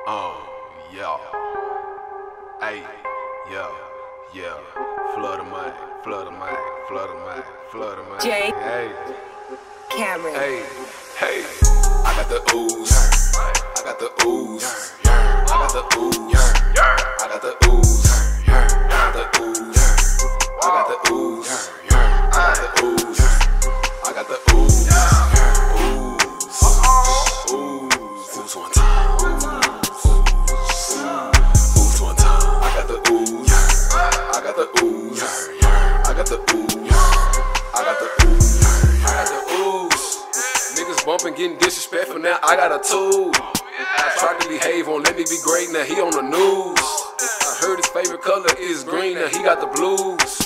Yeah. Hey, yeah. Flournoy, Flournoy, Flournoy, Flournoy. Jay. Hey. Cameron. Hey. I got the ooze. I got the ooze. I got the ooze. I got the ooze. I got the ooze. I got the ooze. I got the ooze. I got the ooze. Ooze one time. Ooze one time. I got the ooze. I got the ooze. I got the ooze. I got the ooze. I got the ooze. Niggas bumping, getting disrespectful. Now I got a tool. I tried to behave, won't let me be great. Now he on the news. I heard his favorite color is green. Now he got the blues.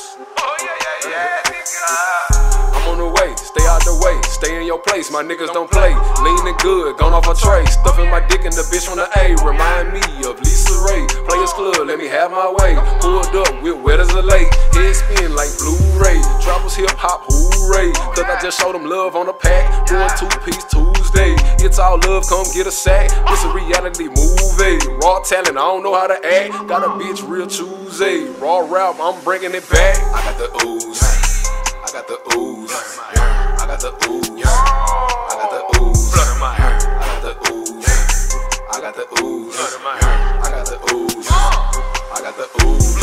I'm on the way, stay out the way, stay in your place, my niggas don't play. Leaning good, gone off a tray, stuffing my dick in the bitch from the A. Remind me of Lisa Ray, Players Club, let me have my way. Pulled up with wet as a lake, head spin like Blu-ray. Droppers hip hop, hooray, cause I just showed them love on the pack. Doing 2-piece Tuesday, it's all love, come get a sack. It's a reality movie, raw talent, I don't know how to act. Got a bitch real Tuesday, raw rap, I'm bringing it back. I got the ooze. I got the ooze. I got the ooze. I got the ooze. I got the ooze. I got the ooze. I got the ooze. I got the ooze.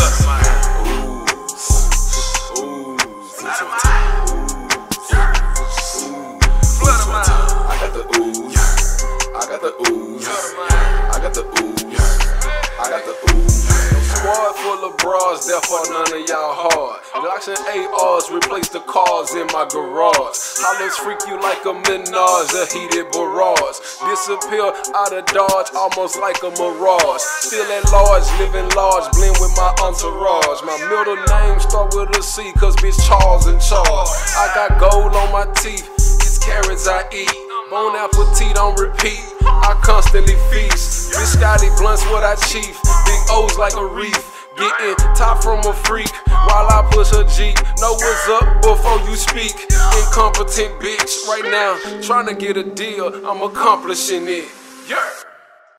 I got the ooze. I got the ooze. I got the ooze. I got the ooze. Squad full of bras, therefore none of y'all hard. Glocks and ARs replace the cars in my garage. Hollows freak you like a Menage, a heated barrage. Disappear out of Dodge, almost like a mirage. Still at large, living large, blend with my entourage. My middle name start with a C, cause bitch Charles in charge. I got gold on my teeth, it's carrots I eat. Bon appetit on repeat, I constantly feast. Biscotti blunts what I chief, big O's like a reef. Getting top from a freak while I push a Jeep. Know what's up before you speak. Incompetent bitch right now, trying to get a deal, I'm accomplishing it. Yeah.